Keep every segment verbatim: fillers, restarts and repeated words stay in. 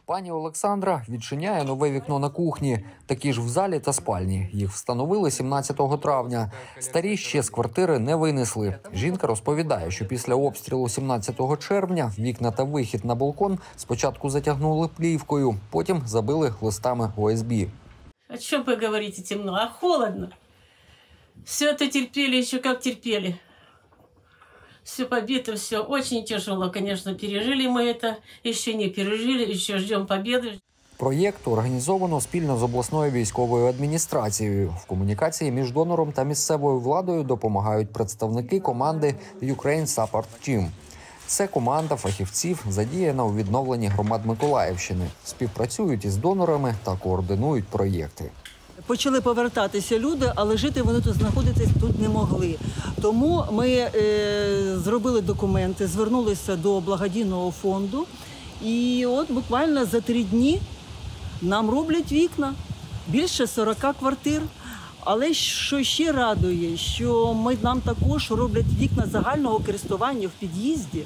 Пані Олександра відчиняє нове вікно на кухні. Такі ж в залі та спальні. Їх встановили сімнадцятого травня. Старі ще з квартири не винесли. Жінка розповідає, що після обстрілу сімнадцятого червня вікна та вихід на балкон спочатку затягнули плівкою, потім забили листами О С Б. О чем вы говорите темно? А холодно. Все это терпели, еще как терпели. Все побито, все очень тяжело, конечно, пережили мы это, еще не пережили, еще ждем победы. Проєкт організовано спільно з обласною військовою адміністрацією. В комунікації між донором та місцевою владою допомагають представники команди Ukraine Support Team. Це команда фахівців, задіяна у відновленні громад Миколаївщини. Співпрацюють із донорами та координують проєкти. Почали повертатися люди, але жити вони тут знаходитись тут не могли. Тому ми е, зробили документи, звернулися до благодійного фонду. І от буквально за три дні нам роблять вікна. Більше сорока квартир. Але що ще радує, що ми, нам також роблять вікна загального користування в під'їзді.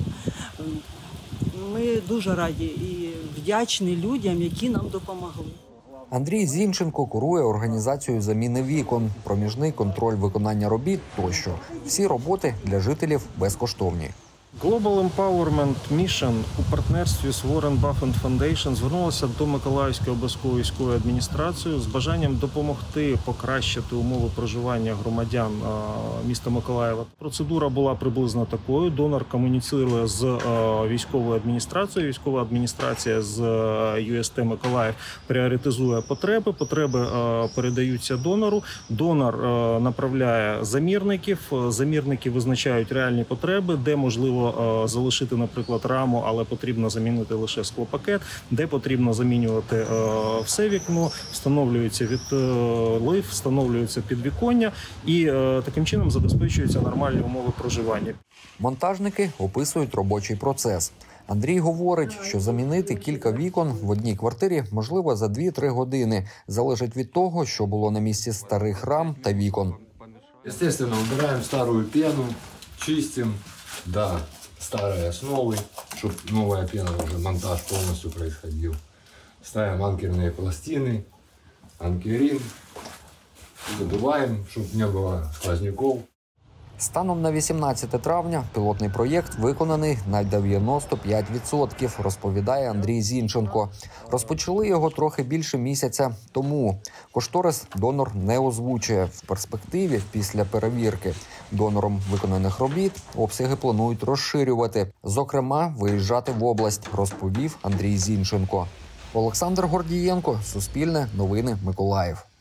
Ми дуже раді і вдячні людям, які нам допомогли. Андрій Зінченко курує організацію заміни вікон, проміжний контроль виконання робіт тощо. Всі роботи для жителів безкоштовні. Global Empowerment Mission у партнерстві з Warren Buffett Foundation звернулася до Миколаївської обласної військової адміністрації з бажанням допомогти покращити умови проживання громадян міста Миколаєва. Процедура була приблизно такою. Донор комуніцірує з військовою адміністрацією, військова адміністрація з Ю Ес Ті Миколаїв пріоритизує потреби, потреби передаються донору, донор направляє замірників, замірники визначають реальні потреби, де можливо залишити, наприклад, раму, але потрібно замінити лише склопакет, де потрібно замінювати е, все вікно, встановлюється відлив, встановлюється підвіконня і е, таким чином забезпечуються нормальні умови проживання. Монтажники описують робочий процес. Андрій говорить, що замінити кілька вікон в одній квартирі можливо за дві-три години. Залежить від того, що було на місці старих рам та вікон. Естественно, убираем старую пену, чистим. Да, старая с новой, чтобы новая пена, уже монтаж полностью происходил. Ставим анкерные пластины, анкерин, задуваем, чтобы не было сквозняков. Станом на вісімнадцяте травня пілотний проєкт виконаний на дев'яносто п'ять відсотків, розповідає Андрій Зінченко. Розпочали його трохи більше місяця тому. Кошторис донор не озвучує. В перспективі, після перевірки донором виконаних робіт, обсяги планують розширювати. Зокрема, виїжджати в область, розповів Андрій Зінченко. Олександр Гордієнко, Суспільне, Новини, Миколаїв.